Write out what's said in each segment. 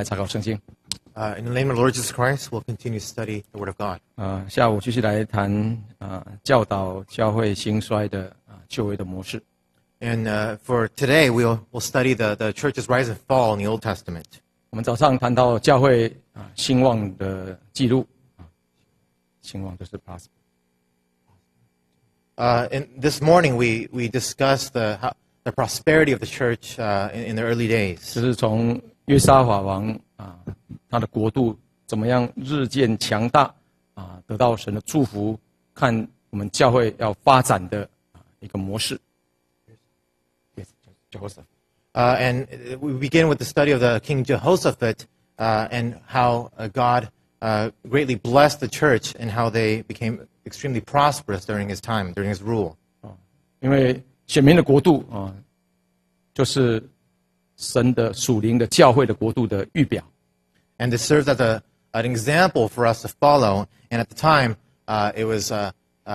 来查考圣经。 In the name of the Lord Jesus Christ, we'll continue to study the Word of God. 下午继续来谈教导教会兴衰的旧约的模式。 And for today, we'll study the church's rise and fall in the Old Testament. 我们早上谈到教会兴旺的记录，兴旺就是 prosper。 And this morning, we discussed the prosperity of the church in the early days. 就是从约沙法王他的国度怎么样日渐强大得到神的祝福，看我们教会要发展的一个模式。 And we begin with the study of the King Jehoshaphat and how God greatly blessed the church and how they became extremely prosperous during his time, during his rule. 因为选民的国度就是神的属灵的教会的国度的预表。 And this serves as an example for us to follow. And at the time, it was a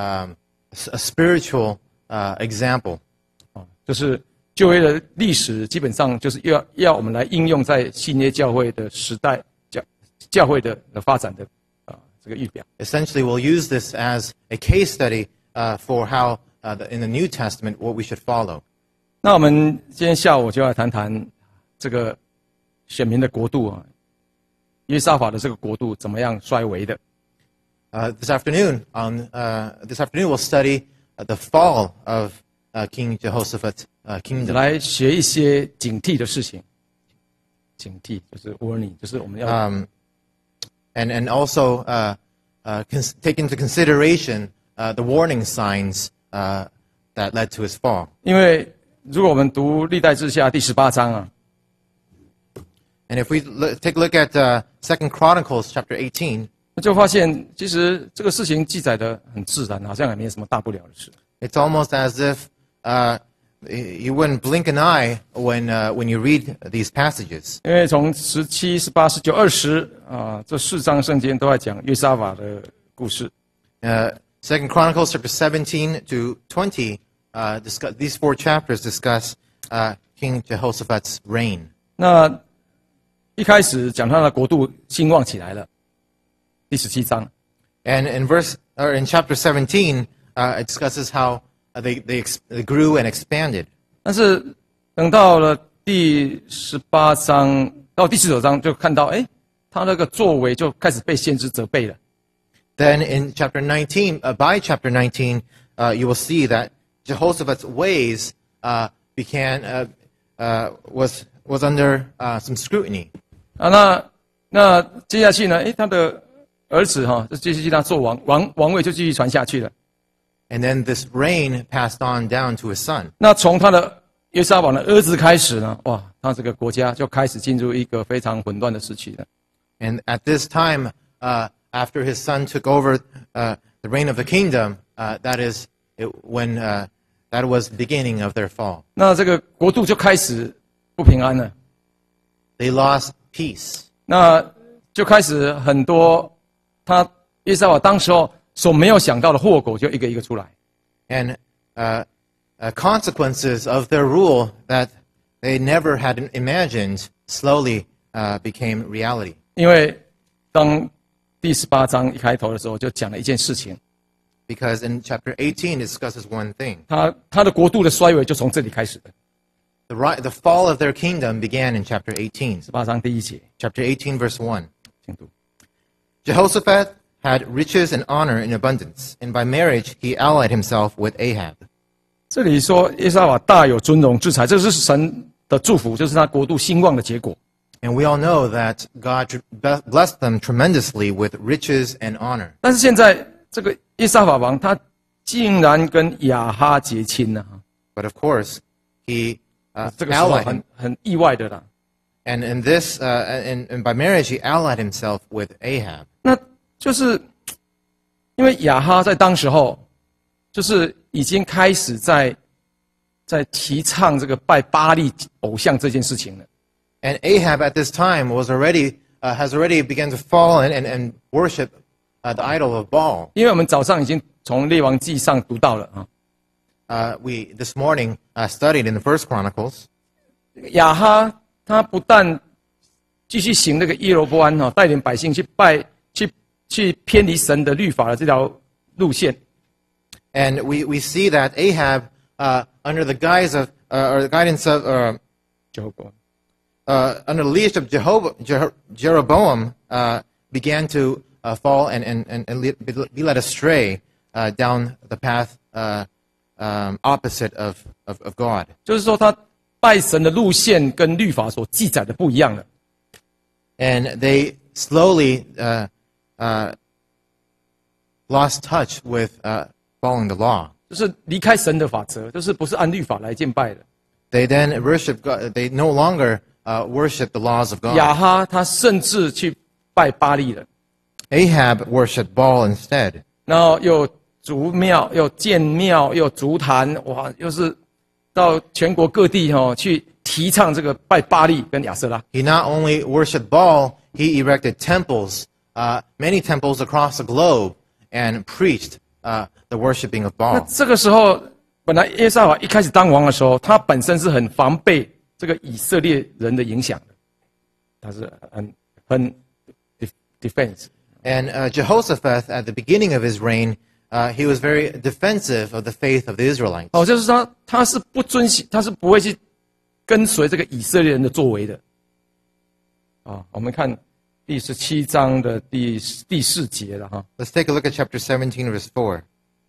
spiritual example. 就是旧约的历史基本上就是要我们来应用在新约教会的时代教会的发展的这个预表。 Essentially, we'll use this as a case study for how in the New Testament what we should follow. 那我们今天下午就要谈谈这个选民的国度约沙法的这个国度怎么样衰微的。 This afternoon we'll study the fall of King Jehoshaphat's kingdom. 来学一些警惕的事情。警惕就是 warning， 就是我们要。 And also take into consideration the warning signs that led to his fall. 因为如果我们读历代志下第18章 And if we take a look at 2 Chronicles chapter 18, 就发现其实这个事情记载的很自然，好像也没什么大不了的事。 it's almost as if you wouldn't blink an eye when you read these passages. 因为从17、18、19、20这4章圣经都在讲约沙法的故事。 2 Chronicles chapter 17 to 20 these 4 chapters discuss King Jehoshaphat's reign. 那一开始讲他的国度兴旺起来了，第17章。 And in chapter 17, it discusses how they grew and expanded. 但是等到了第18章到第19章，就看到他那个作为就开始被先知责备了。 Then in chapter 19, by chapter 19, you will see that Jehoshaphat's ways was under some scrutiny. 那接下去呢？他的儿子就继续他做王位就继续传下去了。 And then this reign passed on down to his son. 那从他的约沙法的儿子开始呢，他这个国家就开始进入一个非常混乱的时期了。 And at this time, after his son took over the reign of the kingdom, that was the beginning of their fall. 那这个国度就开始不平安了。 They lost peace. 那就开始很多他约沙法当时候所没有想到的祸果就一个一个出来。 And consequences of their rule that they never had imagined slowly became reality. 因为当第18章一开头的时候就讲了一件事情。 Because in chapter 18 it discusses one thing. 他的国度的衰微就从这里开始的。 The fall of their kingdom began in chapter 18. 18章第1节。 Chapter 18, verse 1. 请读。 Jehoshaphat had riches and honor in abundance, and by marriage he allied himself with Ahab. 这里说约沙法大有尊荣之财，这是神的祝福，就是他国度兴旺的结果。 And we all know that God blessed them tremendously with riches and honor. 但是现在这个约沙法王他竟然跟亚哈结亲了。 But of course, he 这个时候很意外的啦。 And in this, and by marriage, he allied himself with Ahab. 那就是因为亚哈在当时候，就是已经开始在提倡这个拜巴力偶像这件事情了。 And Ahab at this time has already begun to fall and worship the idol of Baal. 因为我们早上已经从列王记上读到了 We this morning studied in the First Chronicles. 亚哈他不但继续行那个耶罗波安哈带领百姓去偏离神的律法的这条路线。 And we see that Ahab, under the guise of, or the guidance of, under the leadership of Jeroboam, began to fall and be led astray down the path opposite of God. 就是说，他拜神的路线跟律法所记载的不一样了。 And they slowly lost touch with following the law. 就是离开神的法则，就是不是按律法来敬拜的。 They then worship God. They no longer worship the laws of God. 亚哈他甚至去拜巴利了， Ahab worshipped Baal instead. 然后又筑庙，又建庙，又筑坛，哇，又是到全国各地去提倡这个拜巴利跟亚瑟拉。 He not only worshipped Baal, he erected temples, many temples across the globe, and preached the worshiping of 那 Baal. 这个时候，本来耶沙法一开始当王的时候，他本身是很防备这个以色列人的影响的，他是很 defense。 And Jehoshaphat, at the beginning of his reign, he was very defensive of the faith of the Israelites. 哦，就是说他是不遵循，他是不会去跟随这个以色列人的作为的。啊，我们看第17章的第4节了哈。 Let's take a look at chapter 17, verse 4.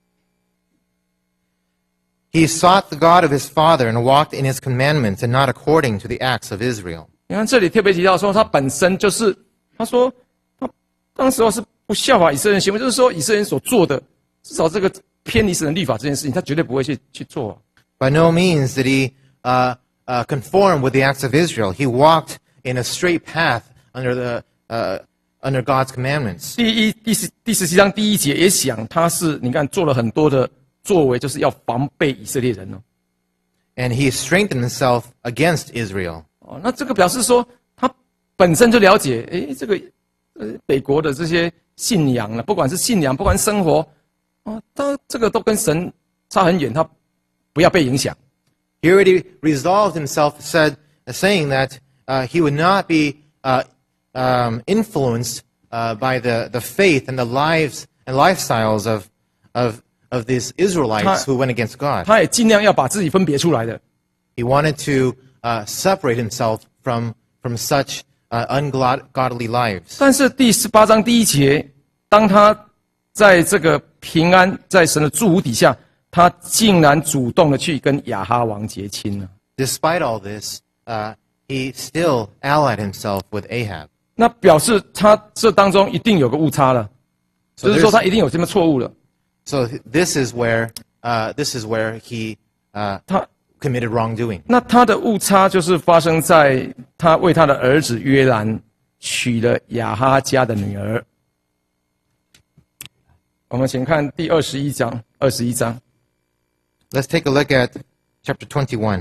He sought the God of his father and walked in his commandments and not according to the acts of Israel. 你看这里特别提到说，他本身就是他说他当时候是不效法以色列人行为，就是说以色列人所做的，至少这个偏离神的律法这件事情，他绝对不会去做。 By no means did he conform with the acts of Israel. He walked in a straight path under God's commandments. 第17章第1节也讲，他是你看做了很多的作为，就是要防备以色列人哦。 And he strengthened himself against Israel. 哦，那这个表示说他本身就了解，这个北国的这些信仰了，不管是信仰，不管是生活，哦，他这个都跟神差很远，他不要被影响。 He already resolved himself, saying that he would not be influenced by the faith and the lives and lifestyles of these Israelites who went against God. 他也尽量要把自己分别出来的。 He wanted to separate himself from such ungodly lives. 但是第18章第1节，当他在这个平安在神的祝福底下，他竟然主动的去跟亚哈王结亲了。 Despite all this, he still allied himself with Ahab. 那表示他这当中一定有个误差了，就是说他一定有什么错误了。 So this is where he 他 committed wrongdoing. 那他的误差就是发生在他为他的儿子约兰娶了亚哈家的女儿。我们请看第21章。 Let's take a look at chapter 21.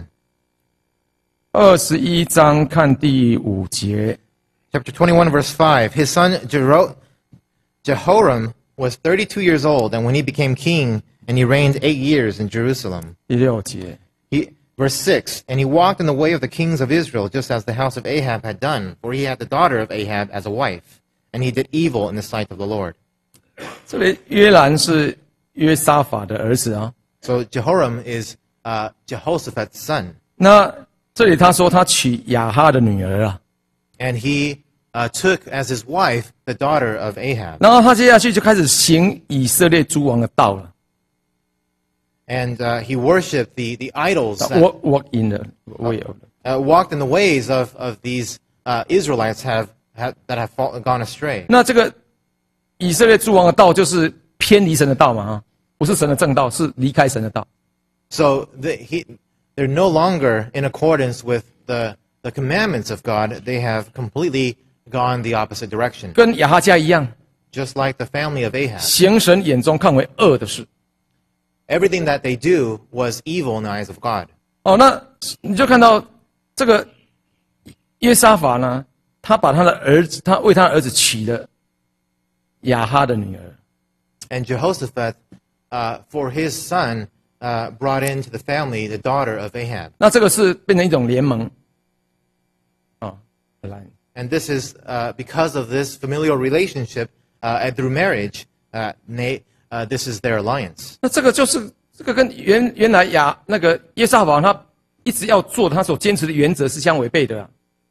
21章看第5节。 Chapter 21, verse 5. His son Jehoram was 32 years old, and when he became king, and he reigned 8 years in Jerusalem. 第6节。 Verse 6, and he walked in the way of the kings of Israel, just as the house of Ahab had done, for he had the daughter of Ahab as a wife, and he did evil in the sight of the Lord. 这里约兰是约沙法的儿子啊。 So Jehoram is Jehoshaphat's son. 那这里他说他娶亚哈的女儿啊， And he took as his wife the daughter of Ahab. 然后他接下去就开始行以色列诸王的道了。 And he worshipped the idols that walk in the way of walked in the ways of these Israelites that have gone astray. 那这个以色列诸王的道就是偏离神的道嘛啊，不是神的正道，是离开神的道。 So they're no longer in accordance with the commandments of God. They have completely gone the opposite direction. 跟亚哈家一样， Just like the family of Ahab. 行神眼中看为恶的事。 Everything that they do was evil in the eyes of God. 哦，那你就看到这个约沙法呢，他把他的儿子，他为他的儿子娶了亚哈的女儿。 And Jehoshaphat, for his son, brought into the family the daughter of Ahab. 那这个是变成一种联盟。哦，来 And this is because of this familial relationship and through marriage, this is their alliance. 那这个就是这个跟原来那个约沙法王他一直要做他所坚持的原则是相违背的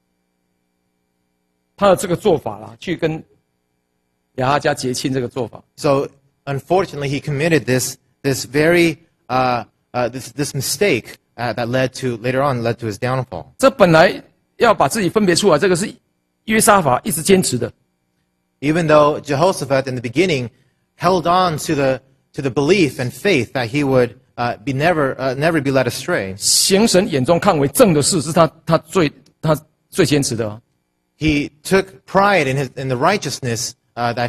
他的这个做法啦，去跟亚哈家结亲这个做法。 So unfortunately, he committed this very this mistake that later on led to his downfall. 这本来要把自己分別出來，這個是約沙法一直堅持的。 Even though Jehoshaphat in the beginning held on to the belief and faith that he would never be led astray. 行神眼中看為正的事，是他最堅持的。 He took pride in the righteousness that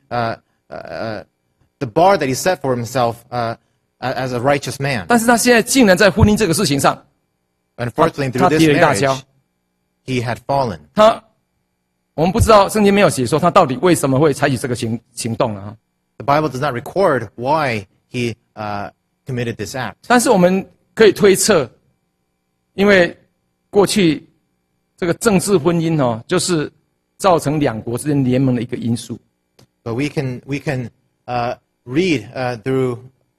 the bar that he set for himself as a righteous man. 但是他現在竟然在婚姻這個事情上， Unfortunately, through this marriage, he had fallen. 我們不知道聖經沒有寫說他到底為什麼會採取這個行動啊。 The Bible does not record why he committed this act. 但是我們可以推測，因為過去這個政治婚姻就是造成兩國之間聯盟的一個因素。 But we can read through.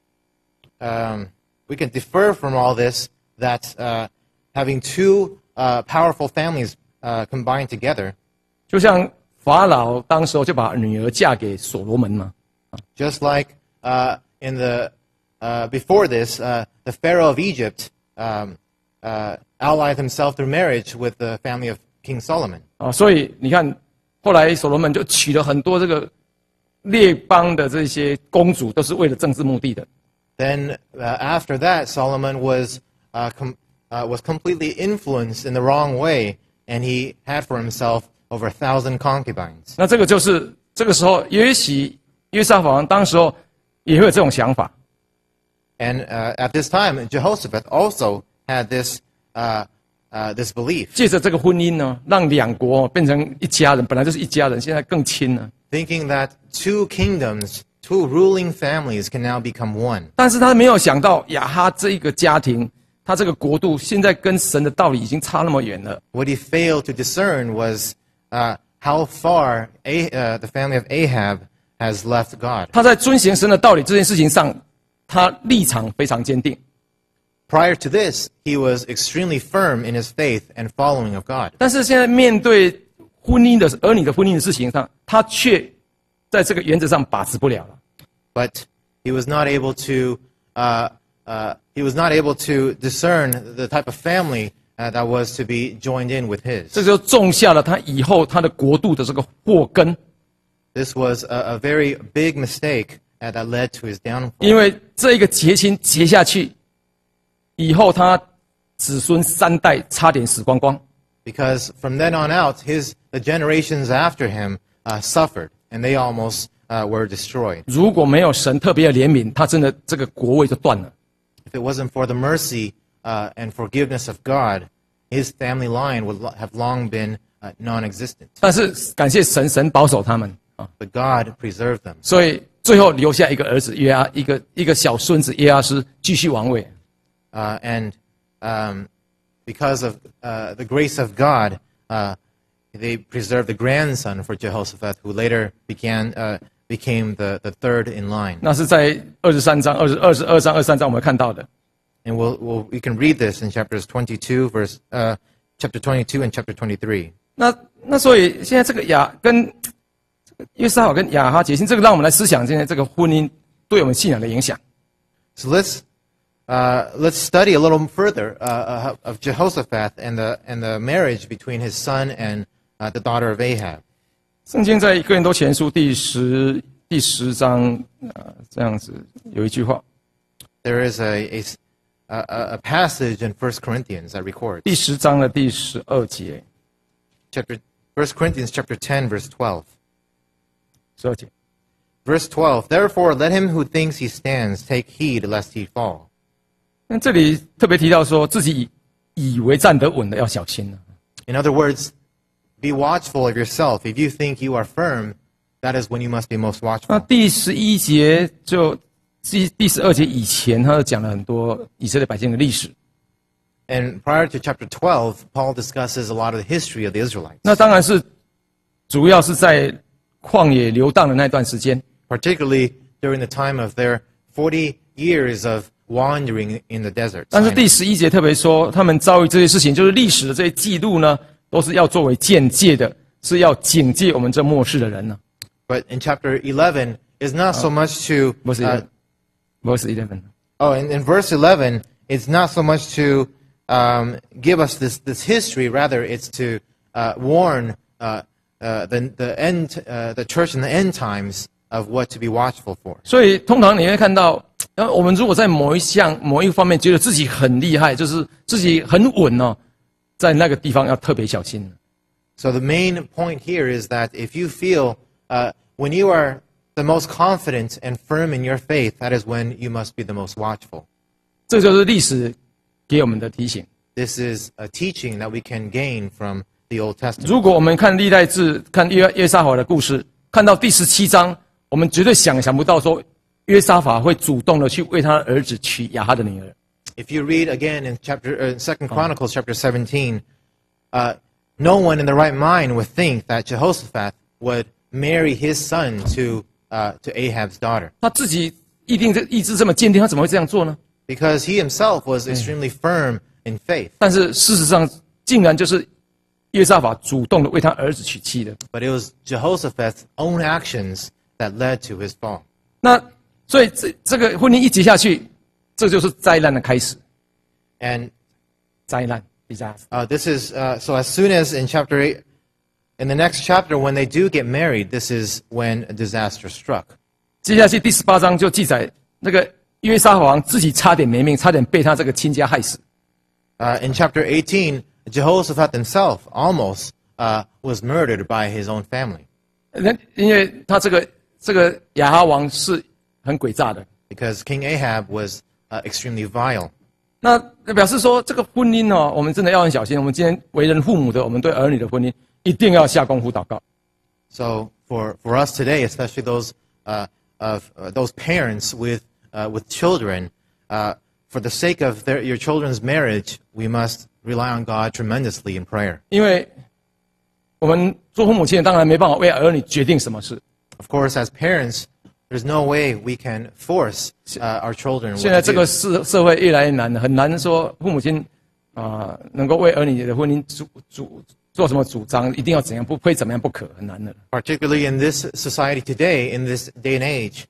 We can defer from all this that having two powerful families combined together. 就像法老當時候就把女兒嫁給所羅門嘛。 Just like in the before this, the Pharaoh of Egypt allied himself through marriage with the family of King Solomon. 所以你看，後來所羅門就娶了很多這個列邦的這些公主，都是為了政治目的的。 Then after that, Solomon was completely influenced in the wrong way, and he had for himself over 1,000 concubines. 那這個就是這個時候，約沙法王當時候也會有這種想法。 And at this time, Jehoshaphat also had this belief. 借着這個婚姻呢，讓兩國變成一家人，本來就是一家人，現在更親了。 Thinking that two kingdoms, two ruling families can now become one. 但是他沒有想到亞哈這一個家庭，他這個國度現在跟神的道理已經差那麼遠了。 What he failed to discern was how far the family of Ahab has left God. 他在遵行神的道理這件事情上，他立場非常堅定。 Prior to this, he was extremely firm in his faith and following of God. 但是現在面對婚姻的兒女的婚姻的事情上，他卻在這個原則上把持不了了。 But he was not able to discern the type of family that was to be joined in with his. 這就種下了他以後他的國度的這個禍根。 This was a very big mistake that led to his downfall. 因為這一個結親結下去，以後他子孫三代差點死光光。 Because from then on out, the generations after him suffered, and they almost were destroyed. 如果沒有神特別的憐憫，他真的這個國位就斷了。 If it wasn't for the mercy and forgiveness of God, his family line would have long been non-existent. 但是感謝神，神保守他們啊， But God preserved them. 所以最後留下一個兒子約阿，一個小孫子約阿斯繼續王位。 And because of the grace of God, they preserved the grandson for Jehoshaphat, who later became the third in line. 那是在23章、22章、23章我們看到的。 And we can read this in chapter 22 and chapter 23. 那所以現在這個約沙法跟亞哈結親，這個讓我們來思想現在這個婚姻對我們信仰的影響。 So let's study a little further of Jehoshaphat and the marriage between his son and the daughter of Ahab. 聖經在哥林多前書第十章這樣子有一句話。 There is a passage in 1 Corinthians that records. 第10章的第12節。 1 Corinthians chapter 10, verse 12. 12節。 Verse 12, therefore let him who thinks he stands take heed lest he fall. 那这里特別提到說，自己以為站得穩的要小心了。 In other words, be watchful of yourself. If you think you are firm, that is when you must be most 那 watchful. 第11節就第12節以前，他就講了很多以色列百姓的歷史。 And prior to chapter 12, Paul discusses a lot of the history of the Israelites, 那当然是主要是在旷野流荡的那段时间。 particularly during the time of their 40 years of wandering in the desert. 但是第11节特别说，他们遭遇这些事情，就是历史的这些记录呢，都是要作为鉴戒的，是要警戒我们这末世的人呢。 But in chapter 11 is not so much to Verse 11. in verse 11, it's not so much to give us this history. Rather, it's to warn the church in the end times of what to be watchful for. 所以通常你会看到，我们如果在某一方面觉得自己很厉害，就是自己很稳哦，在那个地方要特别小心。 So the main point here is that if you feel when you are the most confident and firm in your faith, that is when you must be the most watchful. 这就是历史给我们的提醒。 This is a teaching that we can gain from the Old Testament. 如果我们看历代志，看约沙法的故事，看到第17章，我们绝对想不到说约沙法会主动的去为他的儿子娶亚哈的女儿。 If you read again in Second Chronicles chapter 17, no one in the right mind would think that Jehoshaphat would marry his son to Ahab's daughter, 他自己意志这么坚定，他怎么会这样做呢？ because he himself was extremely firm in faith. 但是事实上，竟然就是约沙法主动的为他儿子娶妻的。 But it was Jehoshaphat's own actions that led to his fall. 那所以这个婚姻一结下去，这就是灾难的开始。 And 灾难，disaster。 this is so as soon as in chapter 8, in the next chapter, when they do get married, this is when a disaster struck. 接下去第18章就记载那个约沙法王自己差点没命，差点被他这个亲家害死。 In chapter 18, Jehoshaphat himself almost was murdered by his own family 因为他这个亚哈王是很诡诈的。 because King Ahab was extremely vile. 那表示说，这个婚姻哦，我们真的要很小心。我们今天为人父母的，我们对儿女的婚姻一定要下功夫祷告。 So for us today, especially those those parents with children, for the sake of your children's marriage, we must rely on God tremendously in prayer. 因为我们做父母亲的，当然没办法为儿女决定什么事。 Of course, as parents, there's no way we can force our children 现在 what 这 to 个 do. 社会越来越难了，很难说父母亲能够为儿女的婚姻做什么主张，一定要怎样，不非怎么样不可，很难的。 Particularly in this society today, in this day and age,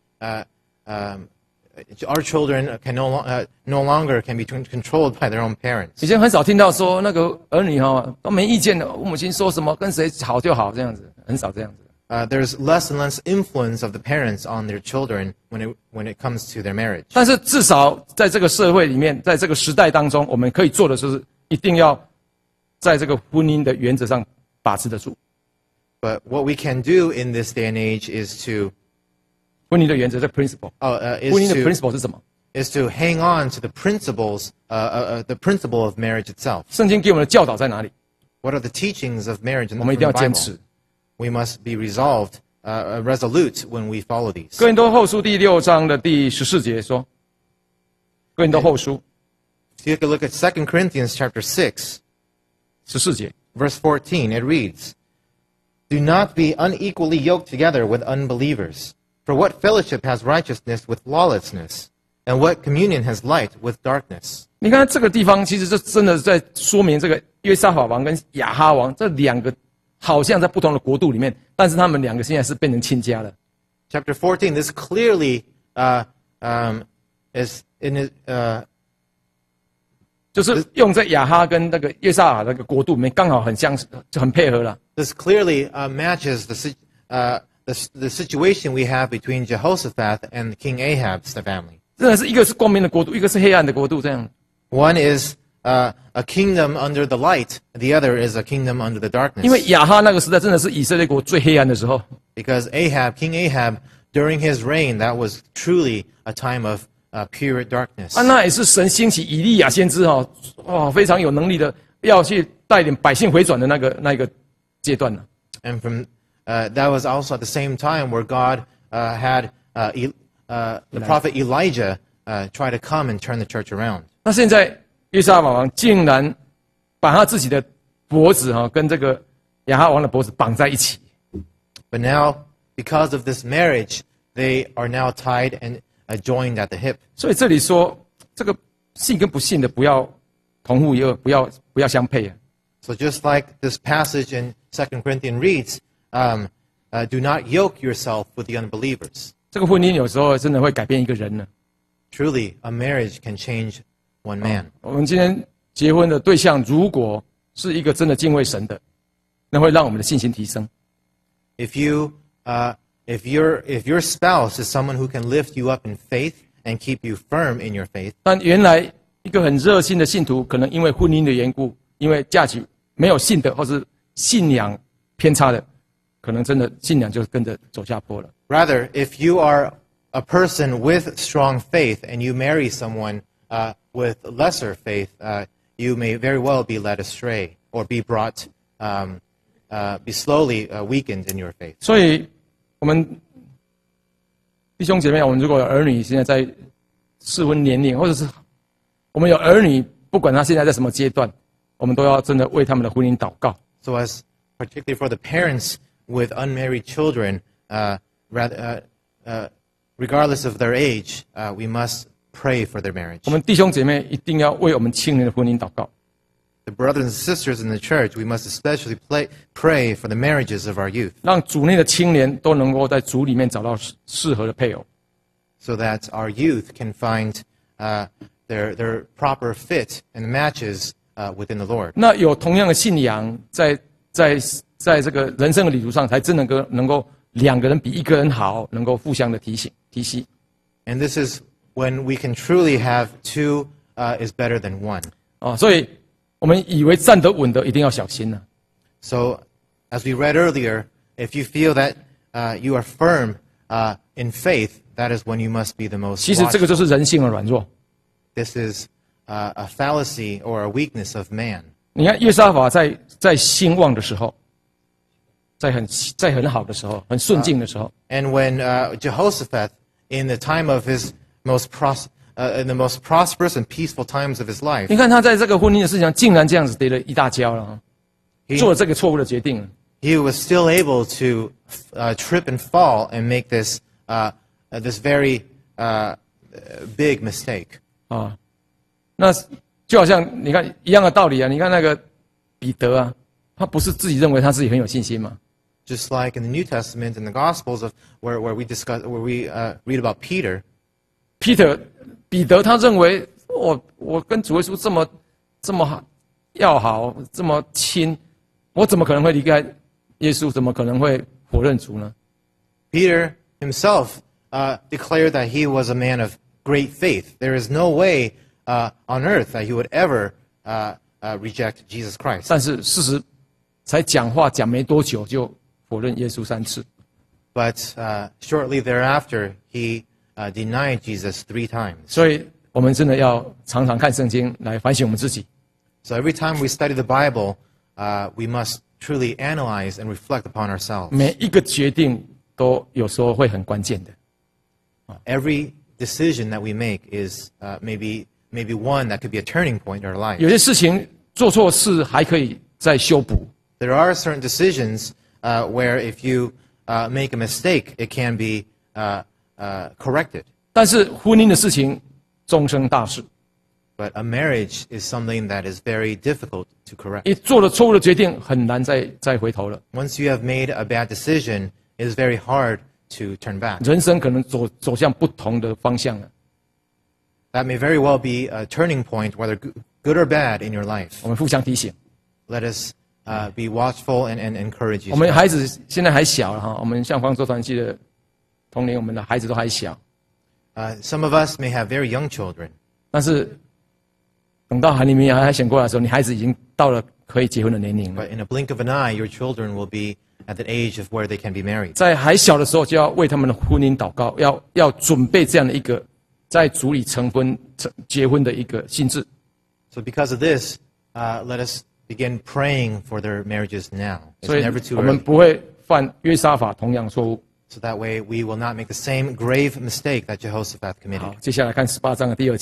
our children can no longer can be controlled by their own parents. 以前很少听到说那个儿女都没意见的，父母亲说什么跟谁好就好这样子，很少这样子。 There's less and less influence of the parents on their children when it comes to their marriage. 但是至少在这个社会里面，在这个时代当中，我们可以做的就是一定要在这个婚姻的原则上把持得住。 But what we can do in this day and age is to 婚姻的原则这 principle， 婚姻的 principle 是什么？ is to hang on to the principles, the principle of marriage itself. 圣经给我们的教导在哪里？ What are the teachings of marriage in 我 the 们一定要坚 Bible? 持。 We must be resolved, resolute when we follow these. 哥林多后书第6章的第14节说，哥林多后书 Take a look at 2 Corinthians chapter 6, 14节， verse 14. It reads, "Do not be unequally yoked together with unbelievers. For what fellowship has righteousness with lawlessness? And what communion has light with darkness?" 你看这个地方，其实这真的是在说明这个约沙法王跟亚哈王这两个好像在不同的国度里面，但是他们两个现在是变成亲家了。 Chapter 14, this clearly is in it, 就是用在亚哈跟那个约沙法那个国度里面，刚好很相似，就很配合了。 this clearly matches the situation we have between Jehoshaphat and King Ahab's family. 真的是一个是光明的国度，一个是黑暗的国度，这样。 One is a kingdom under the light, the other is a kingdom under the 因为 darkness. 亚哈那个时代真的是以色列国最黑暗的时候， Because King Ahab, during his reign, that was truly a time of pure darkness. 那也是神兴起以利亚先知非常有能力的，要去带领百姓回转的那个阶段呢。 And from that was also at the same time where God had the prophet Elijah try to come and turn the church around. 那现在约沙法王竟然把他自己的脖子跟这个亚哈王的脖子绑在一起。 But now, because of this marriage, they are now tied and joined at the hip. 所以这里说，这个信跟不信的不要同父异母，不要相配啊。 So just like this passage in 2 Corinthians reads, do not yoke yourself with the unbelievers. 这个婚姻有时候真的会改变一个人呢。 Truly, a marriage can change one man. 我们今天结婚的对象，如果是一个真的敬畏神的，那会让我们的信心提升。 If your spouse is someone who can lift you up in faith and keep you firm in your faith, 但原来一个很热心的信徒，可能因为婚姻的缘故，因为嫁娶没有信的，或是信仰偏差的，可能真的信仰就跟着走下坡了。 rather, if you are a person with strong faith and you marry someone with lesser faith, you may very well be led astray or be brought, be slowly weakened in your faith. 所以，我们弟兄姐妹，我们如果有儿女现在在适婚年龄，或者是我们有儿女，不管他现在在什么阶段，我们都要真的为他们的婚姻祷告。 So as particularly for the parents with unmarried children, regardless of their age, we must pray for their marriage. 我们弟兄姐妹一定要为我们青年的婚姻祷告。 The brothers and sisters in the church, we must especially pray for the marriages of our youth, 让主内的青年都能够在主里面找到适合的配偶， so that our youth can find their proper fit and matches within the Lord. 那有同样的信仰，在这个人生的旅途上，才真能够两个人比一个人好，能够互相的提携。 And this is when we can truly have two is better than one. 所以我们以为站得稳的，一定要小心了。 So, as we read earlier, if you feel that you are firm in faith, that is when you must be the most 其实这个 watchful. 就是人性的软弱。 This is a fallacy or a weakness of man. 你看约沙法在兴旺的时候，在很好的时候，很顺境的时候， And when Jehoshaphat, in the time of his in the most prosperous and peaceful times of his life, 你看他在这个婚姻的事情上，竟然这样子跌了一大跤了，做了这个错误的决定。 he was still able to trip and fall and make this very big mistake. 那就好像你看一样的道理啊，你看那个彼得啊，他不是自己认为他自己很有信心吗？ Just like in the New Testament, in the Gospels, where we read about Peter, 彼得他认为我跟主耶稣这么要好，这么亲，我怎么可能会离开耶稣？怎么可能会否认主呢？ Peter himself declared that he was a man of great faith. There is no way on earth that he would ever reject Jesus Christ. 但是事实才讲话讲没多久，就否认耶稣3次。 But shortly thereafter, he denied Jesus 3 times. 所以我们真的要常常看圣经来反省我们自己。 So every time we study the Bible, we must truly analyze and reflect upon ourselves. 每一个决定都有时候会很关键的。 Every decision that we make is maybe one that could be a turning point in our life. 有些事情做错事还可以再修补， There are certain decisions where if you make a mistake, it can be corrected. 但是婚姻的事情终生大事。 But a marriage is something that is very difficult to correct. 一做了错误的决定，很难再回头了。 Once you have made a bad decision, it is very hard to turn back. 人生可能走向不同的方向了。 That may very well be a turning point, whether good or bad in your life. 我们互相提醒。 Let us be watchful and encourage 我 each 们 other. 孩子现在还小了哈，我们向方舟团契的同龄，我们的孩子都还小， Some of us may have very young children, 但是等到你们还醒过来的时候，你孩子已经到了可以结婚的年龄了。 but in a blink of an eye, your children will be at the age of where they can be married. 在还小的时候，就要为他们的婚姻祷告，要准备这样的一个在主里结婚的一个心智。 So because of this, let us begin praying for their marriages now. It's 所以 never too 我们 early. 不会犯约沙法同样错误。 So that way we will not make the same grave mistake that Jehoshaphat 好 committed. 接下来看18章的第2节。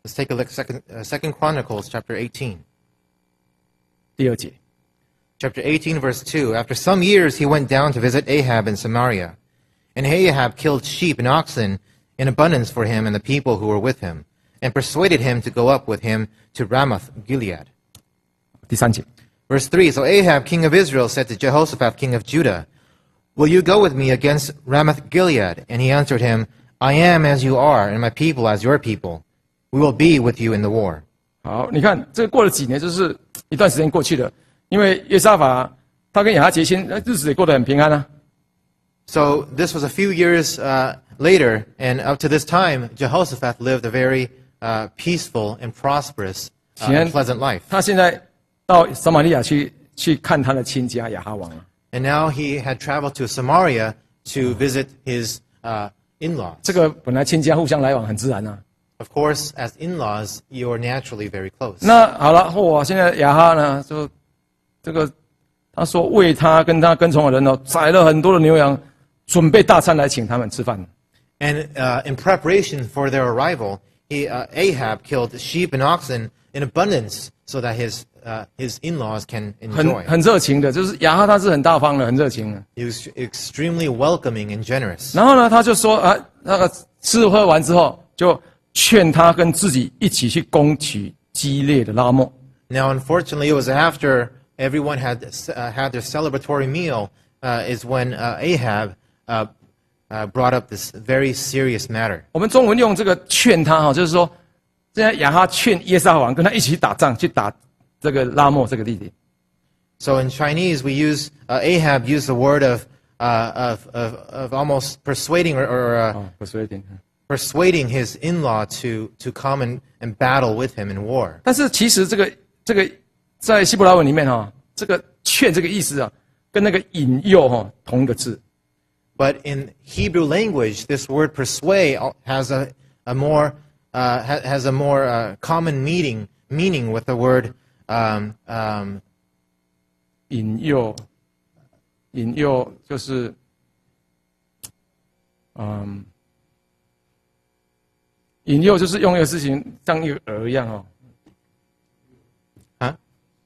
Let's take a look at 2 Chronicles chapter 18. 第2节。 Chapter 18, verse 2. After some years, he went down to visit Ahab in Samaria. And Ahab killed sheep and oxen in abundance for him and the people who were with him, and persuaded him to go up with him to Ramoth Gilead. 第3节。 Verse 3. So Ahab, king of Israel, said to Jehoshaphat, king of Judah, Will you go with me against Ramoth Gilead? And he answered him, I am as you are, and my people as your people. We will be with you in the war. 好，你看这个过了几年，就是一段时间过去了，因为约沙法他跟亚哈结亲，日子也过得很平安啊。 So this was a few years later, and up to this time, Jehoshaphat lived a very peaceful and prosperous and pleasant life. 他现在到撒玛利亚去看他的亲家亚哈王了。 And now he had traveled to Samaria to visit his in-laws. 这个本来亲家互相来往很自然啊。 Of course, as in-laws, you are naturally very close. 那好了，哇，现在亚哈呢，就这个他说为他跟他跟从的人哦，宰了很多的牛羊，准备大餐来请他们吃饭。 And in preparation for their arrival, Ahab killed sheep and oxen in abundance so that his in-laws can enjoy. 很热情的，就是亚哈他是很大方的，很热情的。 He was extremely welcoming and generous. 然后呢，他就说啊，那个吃喝完之后，就劝他跟自己一起去攻取激烈的拉莫。 Now, unfortunately, it was after everyone had their celebratory meal is when Ahab brought up this very serious matter. 我们中文用这个劝他哈，就是说，现在亚哈劝耶沙王跟他一起打仗，去打这个拉莫这个地点。 So in Chinese, we use Ahab used the word of almost persuading or 我说一点。 persuading his in-law to come and battle with him in war. 但是其实这个在希伯来文里面哈，这个劝这个意思啊，跟那个引诱哈同一个字。 But in Hebrew language, this word persuade has a more common meaning with the word 引诱就是引诱就是用一个事情像一个饵一样哦。 huh?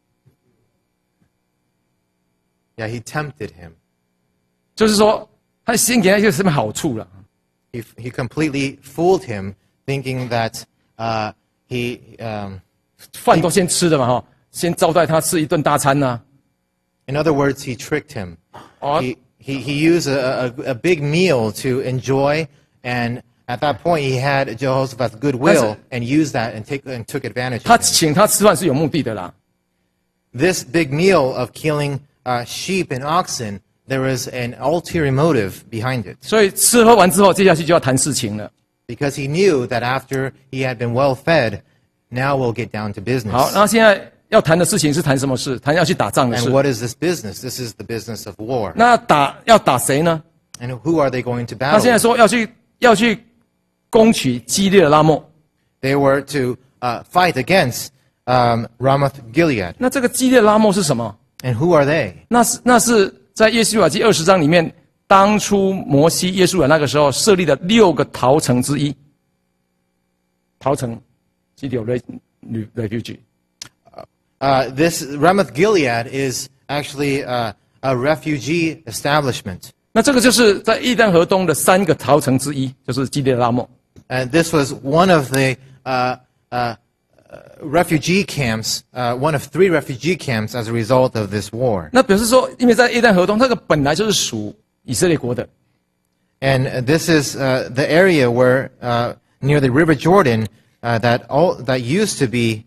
Yeah, he tempted him. 就是说，他先给他一个什么好处了？ He completely fooled him, thinking that he 饭都先吃的嘛，哈，先招待他吃一顿大餐呐、 in other words, he tricked him. Oh. He used a big meal to enjoy, and at that point he had Jehoshaphat's goodwill and used that and took advantage 他 of him. 请他吃饭是有目的的啦。 This big meal of killing sheep and oxen, there was an ulterior motive behind it. 所以吃喝完之后，接下去就要谈事情了。 Because he knew that after he had been well fed, now we'll get down to 好， business. 那现在要谈的事情是谈什么事？谈要去打仗的 And 事。 what is this business? This is the business of war. 那要打谁呢？ And who are they going to 他现在 battle? 说要去攻取基列的拉莫。 They were to fight against Ramoth Gilead. 那这个基列拉莫是什么？ And who are they? 那是在耶书亚记20章里面，当初摩西耶稣亚那个时候设立的6个逃城之一。逃城 ，city of refuge。 This Ramoth Gilead is actually a refugee establishment. 那这个就是在伊旦河东的3个逃城之一，就是基列拉莫。 And this was one of the refugee camps, one of 3 refugee camps as a result of this war. 那表示说，因为在伊旦河东，这个本来就是属以色列国的。 And this is the area where near the River Jordan that used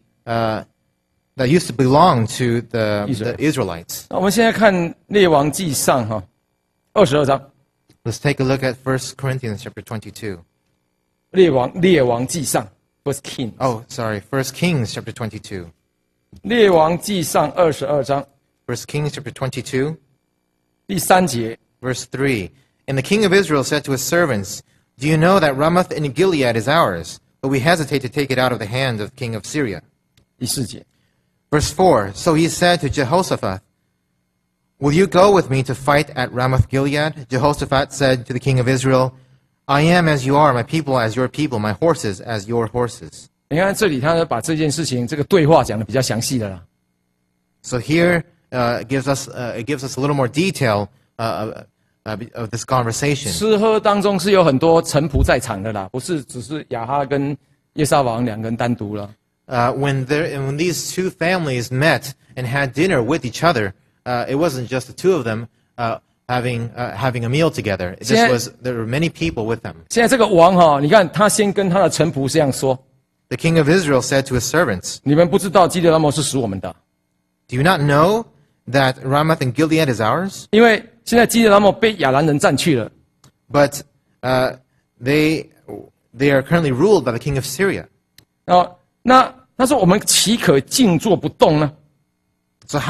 to belong to the Israelites. 那我们现在看列王记上哈，22章。 Let's take a look at 1 Corinthians chapter 22. 列王记上 ，First King。 Oh, sorry, 1 Kings chapter 22. 列王记上22章 1 Kings chapter 22, 第3节， verse 3. And the king of Israel said to his servants, Do you know that Ramoth in Gilead is ours, but we hesitate to take it out of the hand of the king of Syria? 第4节。 Verse 4. So he said to Jehoshaphat, Will you go with me to fight at Ramoth Gilead? Jehoshaphat said to the king of Israel, I am as you are, my people as your people, my horses as your horses. 你看这里，他把这件事情这个对话讲得比较详细的啦。 So here it gives us a little more detail of this conversation. 吃喝当中是有很多臣仆在场的啦，不是只是亚哈跟耶沙法王两个人单独了。 When these two families met and had dinner with each other, it wasn't just the two of them having a meal together. There were many people with them. 现在这个王哈，你看他先跟他的臣仆这样说 The king of Israel said to his servants, 你们不知道基列拉摩是属我们的， "Do you not know that Ramoth and Gilead is ours? 因为现在基列拉摩被亚兰人占去了。 But they are currently ruled by the king of Syria. 哦，那说我们岂可静坐不动呢？ So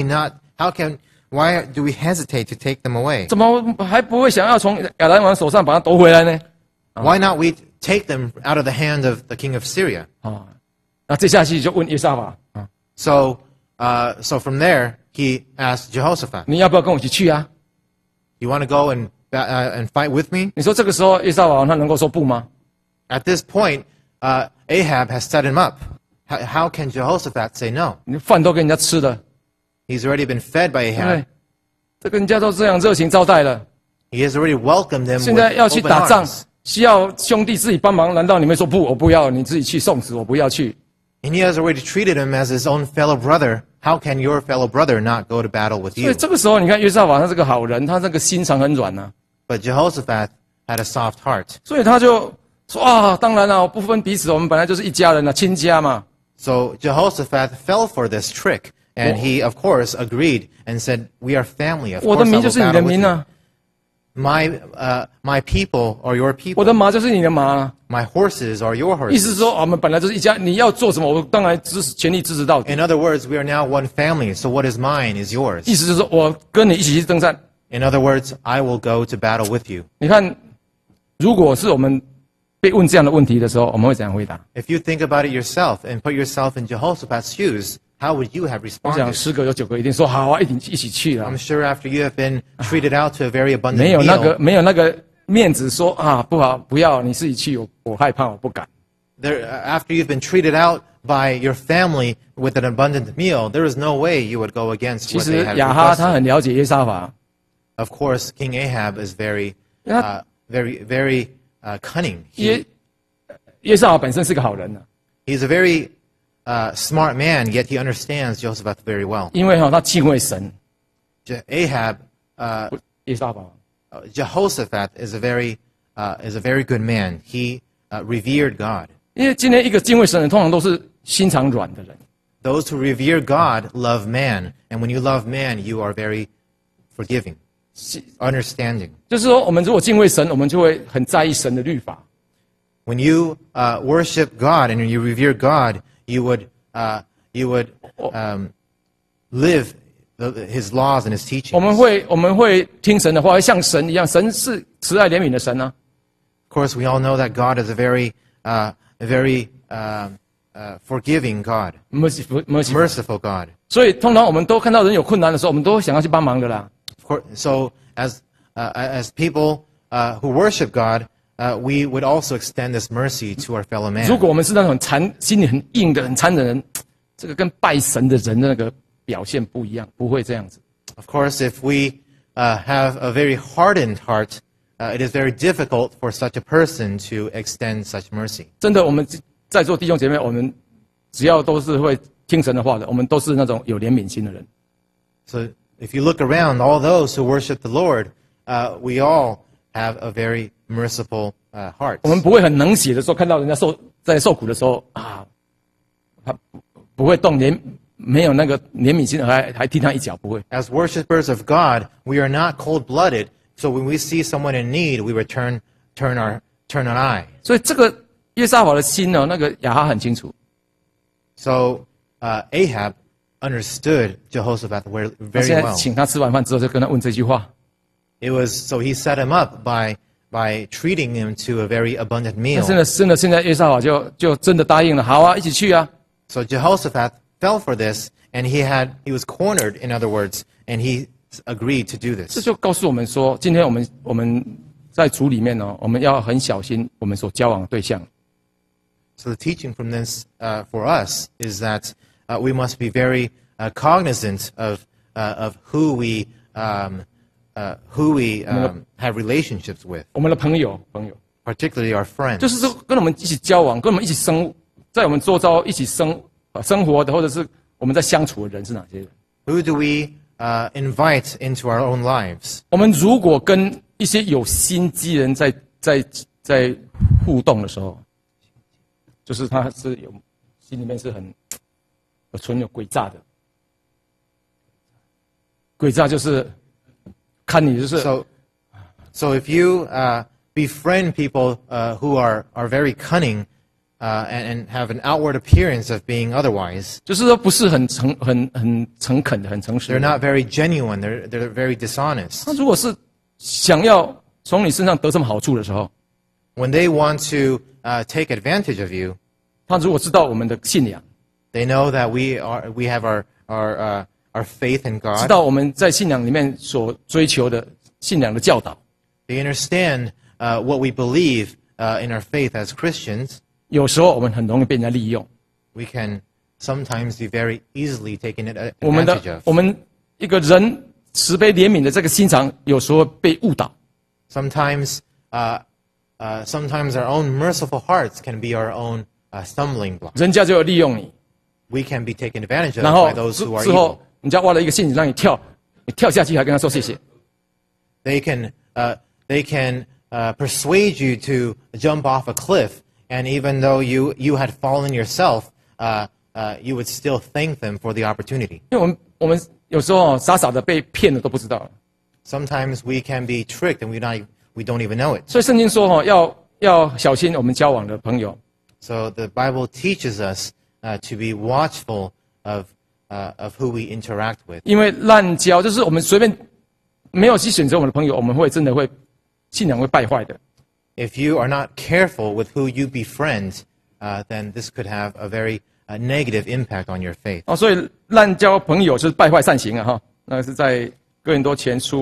why do we hesitate to take them away? 怎么还不会想要从亚兰王手上把他夺回来呢？ Why not we take them out of the hand of the king of Syria?" 啊，那接下去就问耶沙法啊， So from there, he asked Jehoshaphat, 你要不要跟我一起去啊？ "You want to go and fight with me?" 你说这个时候耶沙法王他能够说不吗？ At this point, Ahab has set him up. How can Jehoshaphat say no? 你饭都给人家吃了， He's already been fed by 对 Ahab. 这个人家都这样热情招待了， He has already welcomed him 现 with 在要去 open 打仗 arms. 需要兄弟自己帮忙，难道你们说不？我不要，你自己去送死，我不要去。 And he has already treated him as his own fellow brother. How can your fellow brother not go to battle with 所 you? 以这个时候，你看约沙法他是个好人，他这个心肠很软呐、 But Jehoshaphat had a soft heart. 所以他就说啊，当然了，不分彼此，我们本来就是一家人呐，亲家嘛。 So Jehoshaphat fell for this trick. And he, of course, agreed and said, "We are family. Of 我的 course, I 民 will 就是你的 battle with 民 you. 啊， My people are your 我 people. 的马就是你的马啊。 My horses are your 意思是 horses." 说，我们本来就是一家，你要做什么，我当然全力支持到底。 In other words, we are now one family. So what is mine is yours. 意思就是说我跟你一起去征战。 In other words, I will go to battle with you. 你看，如果是我们被问这样的问题的时候，我们会怎样回答？ If you think about it yourself and put yourself in Jehoshaphat's shoes, how would you have 我想 responded? 10个有9个一定说好啊，一起去了 I'm。sure after you have been treated out to a very 没 abundant 有那 meal, 个没有那个面子说啊不好，不要你自己去，我害怕，我不敢。 after you've been treated out by your family with an abundant meal, there is no way you would go against 其 what 实 they had 亚哈他 requested. 很了解耶沙法， Of course, King Ahab is very, Yeah. very cunning. 耶沙法本身是个好人呢、 He's a very smart man, yet he understands Jehoshaphat very well. 因为他敬畏神。 Ahab, 耶沙法， Jehoshaphat is a very good man. He revered God. 因为今天一个敬畏神的人，通常都是心肠软的人。 Those who revere God love man, and when you love man, you are very forgiving, understanding. 就是说，我们如果敬畏神，我们就会很在意神的律法。 When you worship God and when you revere God, you would live His laws and His 我 teachings. 们会听神的话，会像神一样。神是慈爱怜悯的神啊。 Of course, we all know that God is a very forgiving God, merciful God. 所以通常我们都看到人有困难的时候，我们都想要去帮忙的啦。 Of course, so as people who worship God, we would also extend this mercy to our fellow 如 man. 果我们是那种心里很硬的、很残忍的人，这个跟拜神的人的那个表现不一样，不会这样子。 Of course, if we have a very hardened heart, it is very difficult for such a person to extend such mercy. 真的，我们在座弟兄姐妹，我们只要都是会听神的话的，我们都是那种有怜悯心的人。 So if you look around, all those who worship the Lord, we all have a very merciful heart. 我们不会很冷血的时候，看到人家在受苦的时候啊，他不会动没有那个怜悯心，还踢他一脚，不会。 As worshipers of God, we are not cold-blooded. So when we see someone in need, we would turn an eye. 所以这个约沙法的心呢，那个亚哈很清楚。 So Ahab understood Jehoshaphat 他 very 现在 well. 请他吃完饭之后，就跟他问这句话。 It was so he set him up by treating him to a very abundant 那 meal. 真的，现在约沙法就真的答应了，好啊，一起去啊。 So Jehoshaphat fell for this, and he was cornered, in other words, and he agreed to do 这 this. 就告诉我们说，今天我们在主里面呢，我们要很小心我们所交往的对象。 So the teaching from this for us is that we must be very cognizant of who we have relationships with, 我们的朋友， particularly our friends. 就是说跟我们一起交往，跟我们一起在我们周遭一起生活的，或者是我们在相处的人是哪些人？ Who do we invite into our own lives? 我们如果跟一些有心机人在互动的时候，就是他是有心里面是很存有诡诈的，诡诈就是看你就是 So if you befriend people who are very cunning and have an outward appearance of being otherwise, 就是说不是很诚恳的、很诚实 they're 的。 not very genuine. They're very dishonest. 他如果是想要从你身上得什么好处的时候， When they want to take advantage of you, 他如果知道我们的信仰， they know that we have our faith in 知 God. 道我们在信仰里面所追求的信仰的教导， They understand what we believe in our faith as Christians. 有時候我們很容易被人家利用。 We can sometimes be very easily taken advantage of. 我們一個人慈悲憐憫的這個心腸，有時候被誤導。 Sometimes our own merciful hearts can be our own stumbling block. 人家就有利用你， We can be taken advantage of 然後 by those who are 之後 evil. 人家挖了一個陷阱讓你跳，你跳下去還跟他說謝謝。 They can persuade you to jump off a cliff, and even though you had fallen yourself, you would still thank them for the opportunity. 因為我們有時候傻傻的被騙了都不知道。 Sometimes we can be tricked, and we don't even know it. 所以聖經說要小心我們交往的朋友， So the Bible teaches us to be watchful of who we interact with. 因為濫交就是我們隨便沒有去選擇我們的朋友，我們會真的會信仰會敗壞的。 If you are not careful with who you befriend, then this could have a very negative impact on your faith. 所以滥交朋友是败坏善行啊！哈，那是在哥林多前书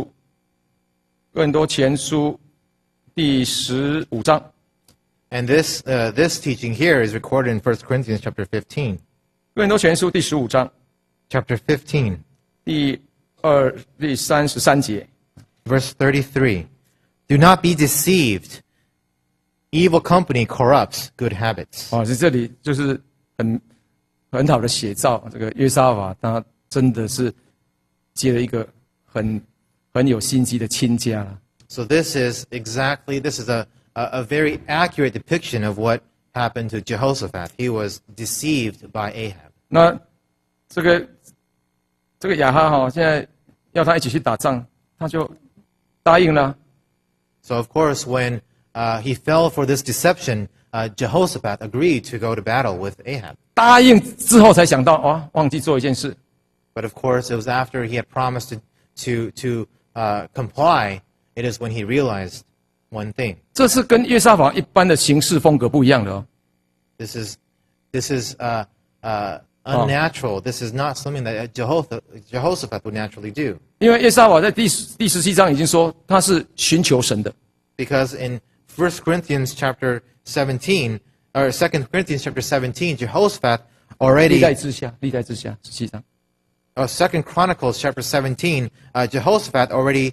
第15章。 And this teaching here is recorded in 1 Corinthians chapter 15. 哥林多前書第15章 Chapter 15, 第33節。 verse 33. Do not be deceived. Evil company corrupts good habits. 在这里就是很好的写照，这个约沙法他真的是接了一个很有心机的亲家了。 So this is a very accurate depiction of what happened to Jehoshaphat. He was deceived by Ahab. 那这个亚哈现在要他一起去打仗，他就答应了。 So of course, when he fell for this deception, Jehoshaphat agreed to go to battle with Ahab. 答应之后才想到，忘记做一件事。 But of course, it was after he had promised to comply. It is when he realized one thing. 这是跟约沙法一般的行事风格不一样的哦。 This is unnatural. This is not something that Jehoshaphat would naturally do. 因为约沙法在第17章已经说他是寻求神的， Because in 1 Corinthians chapter 17, or 2 Corinthians chapter 17, Jehoshaphat 历 already, 代之下17章， 2 Chronicles chapter 17, Jehoshaphat already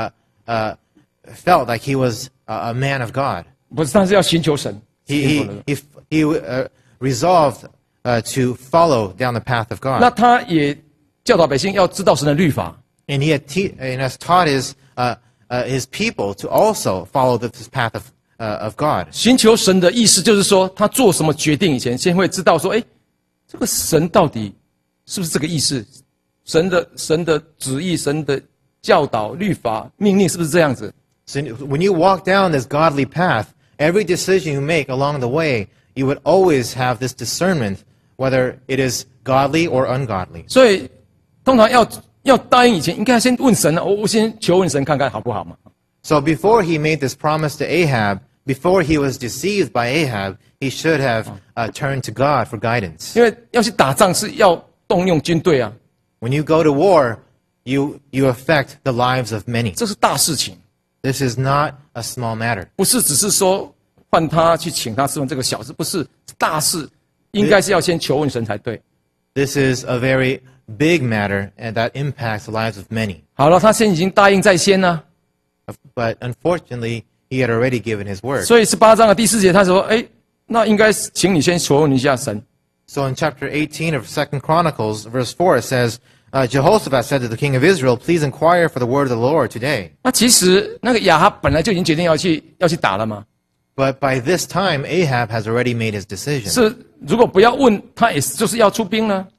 felt like he was a man of God. 不是，他是要寻求神。 He resolved to follow down the path of 那 God. 他也教导百姓要知道神的律法， And he has taught his people to also follow this path of God. 寻求神的意思就是说，他做什么决定以前，先会知道说，这个神到底是不是这个意思？神的旨意、神的教导、律法、命令是不是这样子？ So when you walk down this godly path, every decision you make along the way, you would always have this discernment whether it is godly or ungodly. 所以通常要答应以前，应该先问神啊，我先求问神看看好不好嘛？ So before he made this promise to Ahab, before he was deceived by Ahab, he should have turned to God for guidance. 因为要去打仗是要动用军队啊， When you go to war, you affect the lives of many. 这是大事情， This is not a small matter. 不是只是说换他去请他侍奉这个小事，不是大事，应该是要先求问神才对。 This is a very big matter and that impacts the lives of many. 好了，他先已经答应在先呢， But unfortunately, he had already given his word. 所以18章的第4节他说：“哎，那应该请你先求问一下神。” So in chapter 18 of 2 Chronicles, verse 4, it says, Jehoshaphat said to the king of Israel, please inquire for the word of the Lord today. 那其实那个亚哈本来就已经决定要去打了嘛。 But by this time, Ahab has already made his decision. 是，如果不要问他，也就是要出兵呢。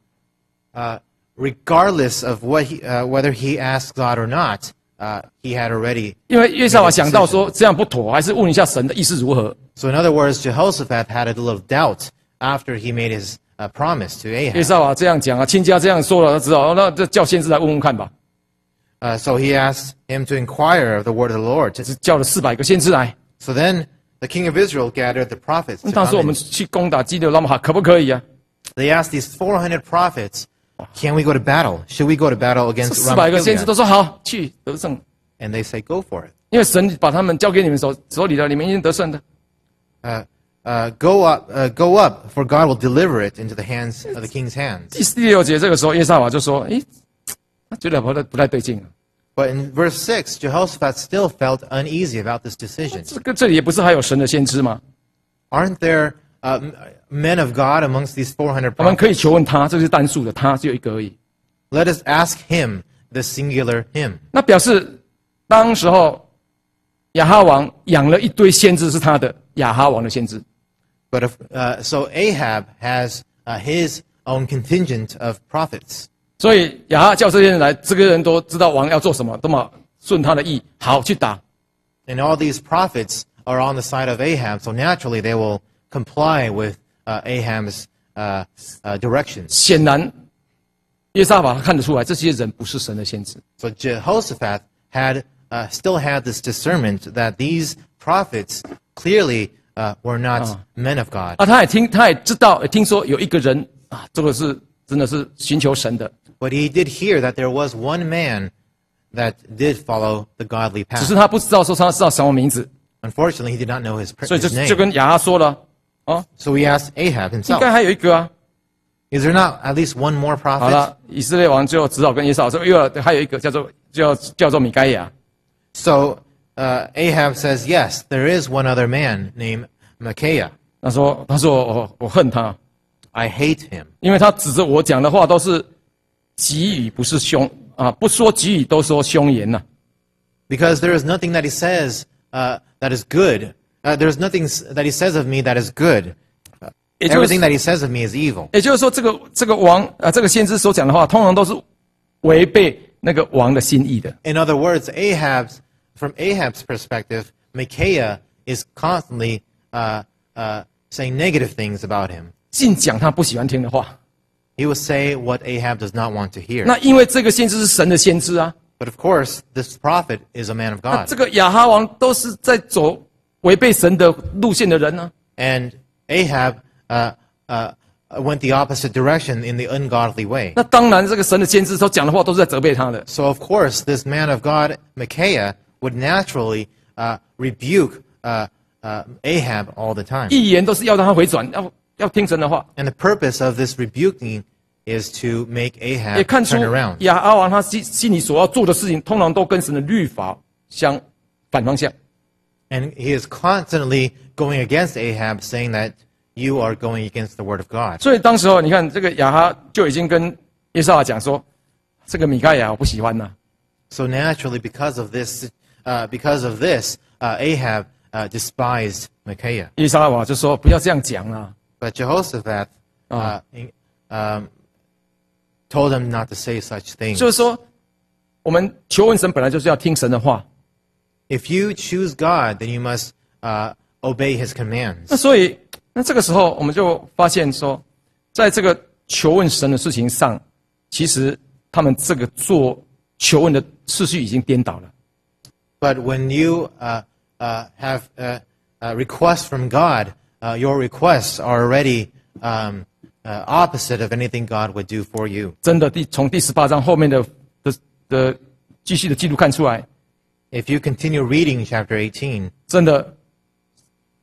Regardless of whether he asks God or not, he had already. 因为约沙法想到说这样不妥，还是问一下神的意思如何。 So in other words, Jehoshaphat had a little doubt after he made his promise to 约 Ahab. 沙法这样讲啊，亲家这样说了，他知道，那这叫先知来问问看吧。 So he asked him to inquire of the word of the Lord. 是叫了400个先知来。 So then the king of Israel gathered the prophets. To 当时我 come 们 in. 去攻打基列拉玛哈，可不可以啊？ They asked these 400 prophets, can we go to battle? Should we go to battle 这 against 400个先知 Ramoth-Gilead? 都说好，去得胜， And they say, go for it. 因为神把他们交给你们手里了，你们一定得胜的。 Go up, for God will deliver it into the hands of the king's hands. 第6节这个时候，约沙法就说：“诶，他觉得不太对劲啊。 But in verse 6, Jehoshaphat still felt uneasy about this decision. 这里也不是还有神的先知吗？ Aren't there men of God amongst these 400 我们可以 prophets? 求问他，这是单数的，他只有一个而已。 Let us ask him, the singular him. 那表示当时候亚哈王养了一堆先知，是他的亚哈王的先知。 But so Ahab has his own contingent of prophets. 所以亚哈叫这些人来，这个人都知道王要做什么，都嘛顺他的意，好去打。 And all these prophets are on the side of Ahab, so naturally they will comply with Ahab's directions. 显然，约沙法看得出来，这些人不是神的先知。 So Jehoshaphat still had this discernment that these prophets clearly were not men of God. 他也知道，也听说有一个人啊，这个是真的是寻求神的， But he did hear that there was one man that did follow the godly 只 path. 是他不知道说他知道什么名字， Unfortunately, he did not know his 所以就 name. 跟亚哈说了，哦， So he asked Ahab 应 himself, 该还有一个啊。 is there not at least one more 好 prophet? 了，以色列王就只好跟耶稣说，还有一个叫做米该亚。 So Ahab says, yes, there is one other man named Micaiah. 他说我恨他， I hate him 因为他指着我讲的话都是给予，不是不说给予都说凶言呐、 because there is nothing that he says that is good. There is nothing that he says of me that is good. 也就是 Everything that he says of me is evil. 也就是说，这个王这个先知所讲的话，通常都是违背那个王的心意的。 In other words, from Ahab's perspective, Micaiah is constantly saying negative things about him. 尽讲他不喜欢听的话。 He will say what Ahab does not want to hear. 那因为这个先知是神的先知啊， But of course, this prophet is a man of 那 God. 这个亚哈王都是在走违背神的路线的人呢、 And Ahab went the opposite direction in the ungodly way. 那当然，这个神的先知所讲的话都是在责备他的。 So of course, this man of God, Micaiah, would naturally rebuke Ahab all the time. 一言都是要让他回转，要听神的话。 And the purpose of this rebuking is to make 也 Ahab 看出 turn around. 亚哈王他心里所要做的事情，通常都跟神的律法反方向。 And he is constantly going against Ahab, saying that you are going against the word of God. 所以当时候，你看这个亚哈就已经跟耶沙法讲说，这个米该亚我不喜欢呐、 So naturally, because of this, Ahab despised Micaiah. 耶沙法就说不要这样讲啊。 But Jehoshaphat told him not to say such things. 就是说，我们求问神本来就是要听神的话。 If you choose God, then you must obey His commands. 那所以，那这个时候我们就发现说，在这个求问神的事情上，其实他们这个做求问的次序已经颠倒了。 But when you have requests from God, your requests are already opposite of anything God would do for you. 真的，从第18章后面的继续的记录看出来， If you continue reading chapter 18, 真的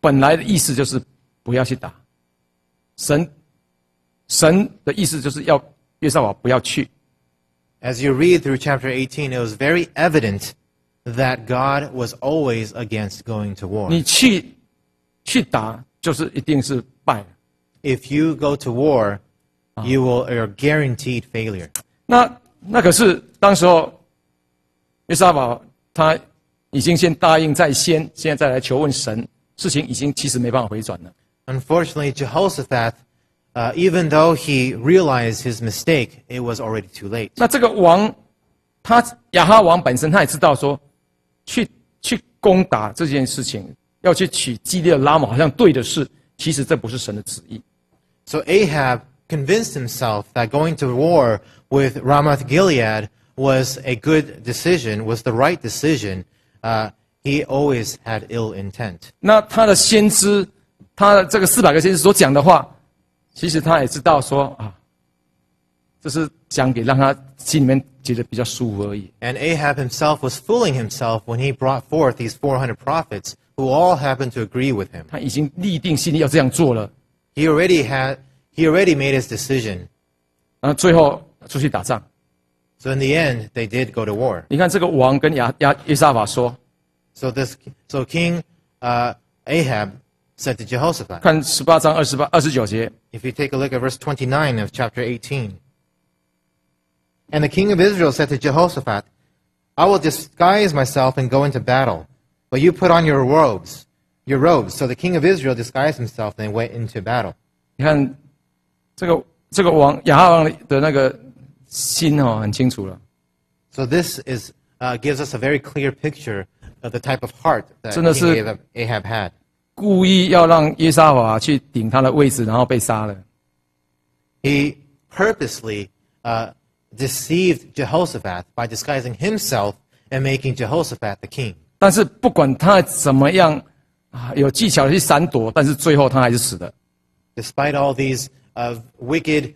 本来的意思就是不要去打。神的意思就是要约沙法不要去。 As you read through chapter 18, it was very evident that God was always against going to war. 你去打，就是一定是败了。 If you go to war, you're guaranteed failure. 那可是当时候约沙法他已经先答应在先，现在再来求问神，事情已经其实没办法回转了。 Unfortunately, Jehoshaphat, even though he realized his mistake, it was already too late. 那这个王，亚哈王本身他也知道说，去攻打这件事情，要去取基列拉玛，好像对的事，其实这不是神的旨意。 So Ahab convinced himself that going to war with Ramoth Gilead was a good decision, was the right decision. He always had ill intent. 那他的先知，他的这个400个先知所讲的话，其实他也知道说这是讲给让他心里面觉得比较舒服而已。 And Ahab himself was fooling himself when he brought forth these 400 prophets who all happened to agree with him. 他已经立定心里要这样做了。 He already made his decision. 然后最后出去打仗。 So in the end, they did go to war. 你看这个王跟约沙法说， So King Ahab said to Jehoshaphat. 看18章29节。 If you take a look at verse 29 of chapter 18. And the king of Israel said to Jehoshaphat, I will disguise myself and go into battle, but you put on your robes. So the king of Israel disguised himself and went into battle. 你看这个王亚哈王的那个心很清楚了。 So this gives us a very clear picture of the type of heart that 真的是 King Ahab had. 故意要让约沙法去顶他的位置，然后被杀了。 He purposely deceived Jehoshaphat by disguising himself and making Jehoshaphat the king. 但是不管他怎么样有技巧的去闪躲，但是最后他还是死的。 Despite all these wicked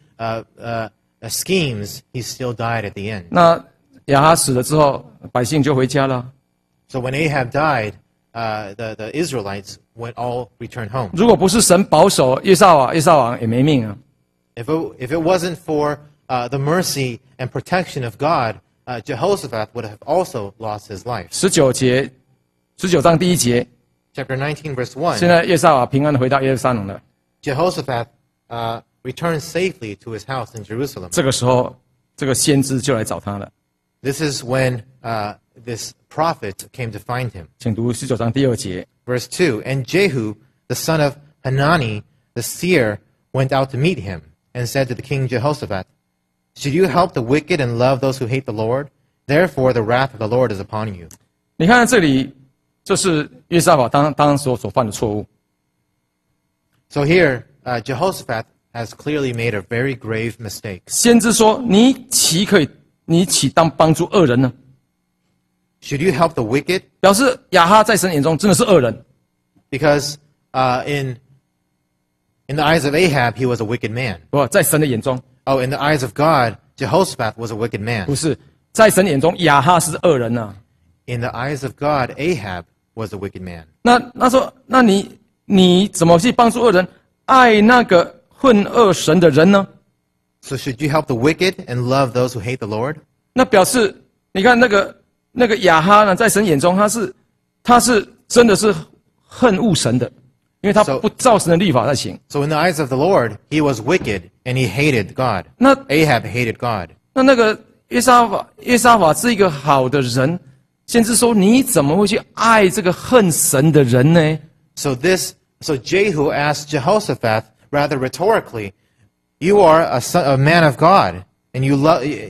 schemes, he still died at the end. 那亚哈死了之后，百姓就回家了。 So when Ahab died, the Israelites went all returned home. 如果不是神保守约沙王也没命啊。 If it wasn't for the mercy and protection of God, Jehoshaphat would have also lost his life. 19章第1节， Chapter 19, verse 1. 现在约沙法平安的回到耶路撒冷了。 Jehoshaphat returned safely to his house in Jerusalem. 这个时候，这个先知就来找他了。 This is when this prophet came to find him. 请读19章第2节。 Verse 2, And Jehu, the son of Hanani, the seer, went out to meet him, and said to the king Jehoshaphat, Should you help the wicked and love those who hate the Lord? Therefore the wrath of the Lord is upon you. 你看这里，就是约沙法当时所犯的错误。 So here, Jehoshaphat has clearly made a very grave mistake. 先知说：“你岂当帮助恶人呢？” Should you help the wicked? 表示亚哈在神眼中真的是恶人。 Because in the eyes of Ahab, he was a wicked man. 不，在神的眼中 Oh, in the eyes of God, Jehoshaphat was a wicked man. 不是，在神眼中亚哈是恶人呐。 In the eyes of God, Ahab was a wicked man. 那说，那你怎么去帮助恶人，爱那个恨恶神的人呢？ So should you help the wicked and love those who hate the Lord? 那表示你看那个亚哈呢，在神眼中他是真的是恨恶神的，因为他 So- 不照神的律法在行。 So in the eyes of the Lord, he was wicked and he hated God. 那 Ahab hated God. 那个约沙法是一个好的人，先知说你怎么会去爱这个恨神的人呢？ So Jehu asked Jehoshaphat rather rhetorically, "You are a man of God, and you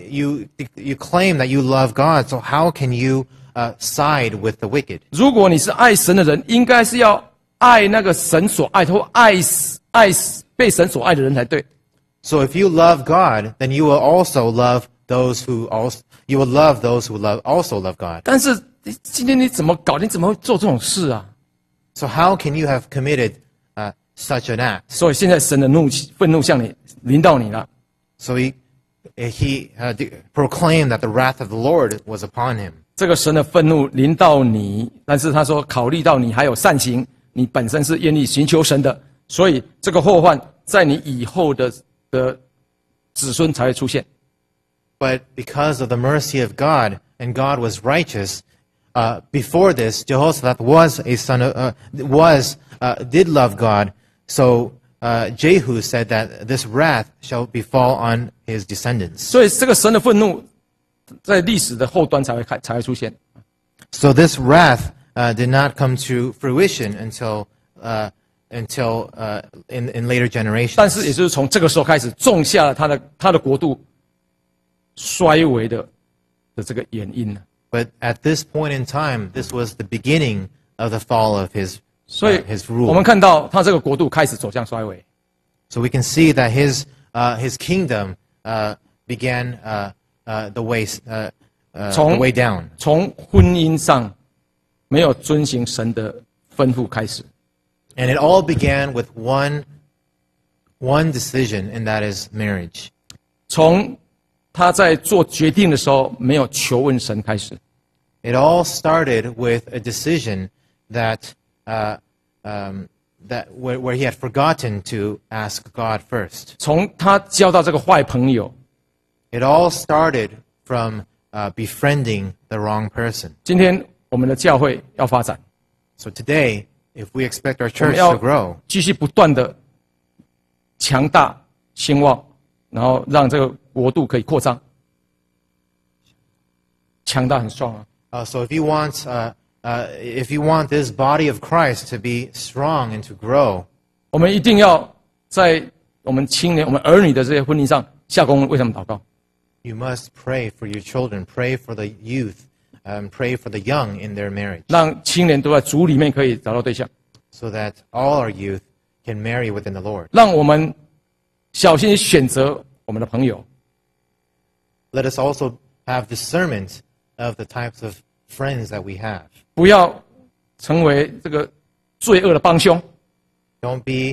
claim that you love God. So how can you side with the wicked?" 如果你是爱神的人，应该是要爱那个神所爱，或爱被神所爱的人才对。 So if you love God, then you will also love those who also love God. 但是今天你怎么搞？你怎么会做这种事啊？ So how can you have committed such an act? 所以现在神的愤怒向你临到你了。 So he proclaimed that the wrath of the Lord was upon him. 这个神的愤怒临到你，但是他说考虑到你还有善行， 你本身是愿意寻求神的，所以这个祸患在你以后的子孙才会出现。 But because of the mercy of God, and God was righteous, before this, Jehoshaphat was a son of, did love God. So Jehu said that this wrath shall befall on his descendants. 所以这个神的愤怒在历史的后端才会出现。 So this wrath did not come to fruition until in later generations. 但是也就是从这个时候开始种下了他的国度衰微的这个原因呢。 But at this point in time, this was the beginning of the fall of his 所以 his 我们 rule. 看到他这个国度开始走向衰微。 So we can see that his kingdom began the way down. 从婚姻上没有遵行神的吩咐开始， And it all began with one decision, and that is marriage. 从他在做决定的时候没有求问神开始， It all started with a decision that where he had forgotten to ask God first. 从他交到这个坏朋友， It all started from befriending the wrong person. 今天我们的教会要发展， So today, if we expect our 我 church 们要 to grow, 继续不断的强大兴旺，然后让这个国度可以扩张。强大很strong啊！ so if you want this body of Christ to be strong and to grow, 我们一定要在我们青年、我们儿女的这些婚姻上下功夫，为他们祷告。 you must pray for your children, pray for the youth, pray for the young in their marriage, 让青年都在主里面可以找到对象， so that all our youth can marry within the Lord. 让我们小心选择我们的朋友， Let us also have discernment of the types of friends that we have. 不要成为这个罪恶的帮凶。 Don't be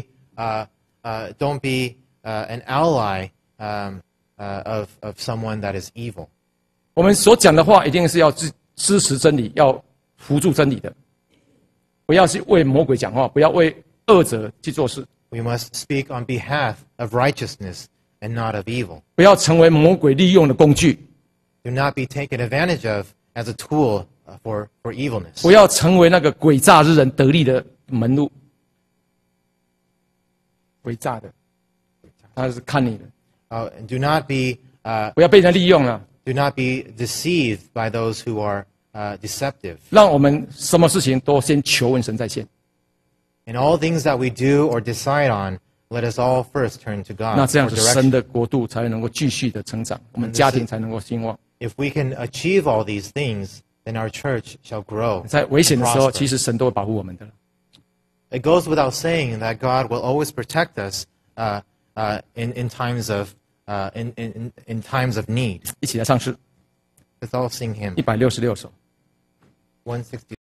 an ally of someone that is evil. 我们所讲的话一定是要支持真理，要扶助真理的，不要去为魔鬼讲话，不要为恶者去做事， We must speak on behalf of righteousness and not of evil. 不要成为魔鬼利用的工具， Do not be taken advantage of as a tool for evilness. 不要成为那个诡诈之人得利的门路。诡诈的，他是看你的， And do not be 不要被人利用了。 do not be deceived by those who are deceptive. 让我们什么事情都先求问神在先， In all things that we do or decide on, let us all first turn to 那 God 这样 for 子神 direction. 的国度才能够继续的成长，我们家庭才能够兴旺。 If we can achieve all these things, then our church shall grow. 在危险 and 的时候， prosper. 其实神都会保护我们的。 It goes without saying that God will always protect us in times of in times of need. 一起来唱诗 Let's all sing him 166首。 160.